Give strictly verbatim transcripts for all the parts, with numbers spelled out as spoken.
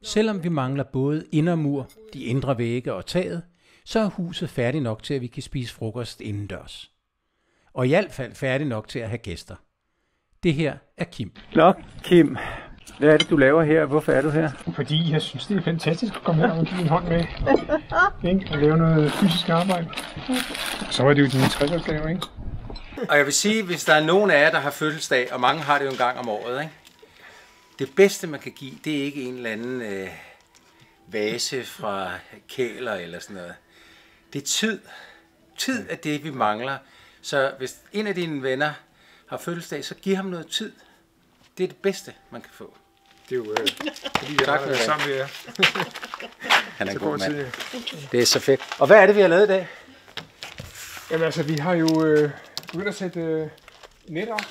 Selvom vi mangler både indermur, de indre vægge og taget, så er huset færdig nok til, at vi kan spise frokost indendørs. Og i hvert fald færdig nok til at have gæster. Det her er Kim. Nå, Kim. Hvad er det, du laver her? Hvorfor er du her? Fordi jeg synes, det er fantastisk at komme her og give en hånd med. Ikke? Og lave noget fysisk arbejde. Så var det jo dine tres-årsgave, ikke? Og jeg vil sige, hvis der er nogen af jer, der har fødselsdag, og mange har det jo en gang om året, ikke? Det bedste, man kan give, det er ikke en eller anden øh, vase fra Kæler eller sådan noget. Det er tid. Tid er det, vi mangler. Så hvis en af dine venner har fødselsdag, så giv ham noget tid. Det er det bedste, man kan få. Det er jo, øh, fordi jeg har været sammen med jer. Han er en god mand. Det er så fedt. Og hvad er det, vi har lavet i dag? Jamen altså, vi har jo øh, begyndt at sætte øh, net op.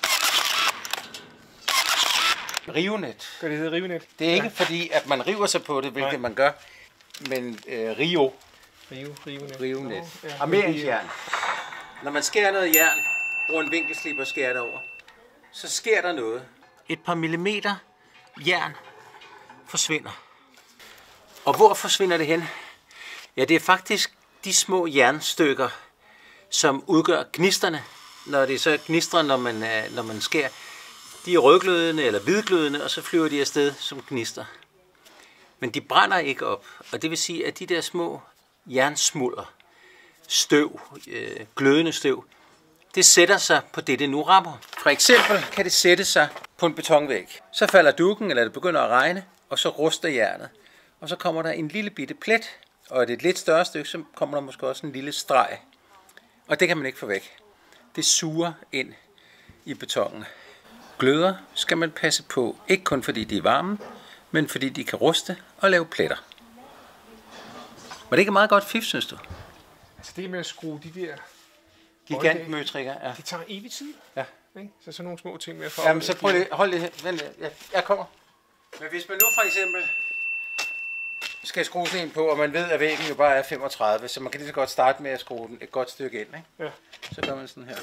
Rivenet. Gør det hedder rivenet? Det er ikke ja. fordi, at man river sig på det, hvilket Nej. man gør, men øh, rive. Rive, rivenet. Rivenet. Ja, armeringsjern. Når man skærer noget jern, bruger en vinkelsliber og skærer det over, så sker der noget. Et par millimeter jern forsvinder. Og hvor forsvinder det hen? Ja, det er faktisk de små jernstykker, som udgør gnisterne. Når det er så gnistrer, når man, når man skærer. De er rødglødende eller hvidglødende, og så flyver de afsted som gnister. Men de brænder ikke op, og det vil sige, at de der små jernsmulder, støv, øh, glødende støv, det sætter sig på det, det nu rammer. For eksempel kan det sætte sig på en betonvæg. Så falder dukken, eller det begynder at regne, og så ruster jernet. Og så kommer der en lille bitte plet, og er det et lidt større stykke, så kommer der måske også en lille streg. Og det kan man ikke få væk. Det suger ind i betonen. Gløder skal man passe på, ikke kun fordi de er varme, men fordi de kan ruste og lave pletter. Var det ikke meget godt fif, synes du? Altså det med at skrue de der gigantmøtrikker, ja. Det tager evig tid. Ja. Ikke? Så sådan nogle små ting med at få. Jamen så prøv lige, hold lige, vent, jeg, jeg kommer. Men hvis man nu for eksempel skal skrue sådan en på, og man ved, at væggen jo bare er femogtredive, så man kan lige så godt starte med at skrue den et godt stykke ind, ikke? Ja. Så gør man sådan her.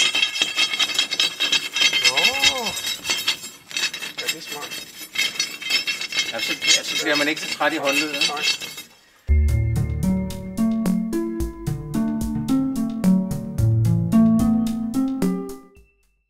Nå. Ja, det er smart. Ja, så, ja, så bliver man ikke så træt i håndledet. Nej.